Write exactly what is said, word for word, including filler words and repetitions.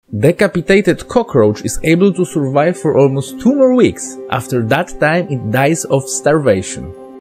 Decapitated cockroach is able to survive for almost two more weeks. After that time it dies of starvation.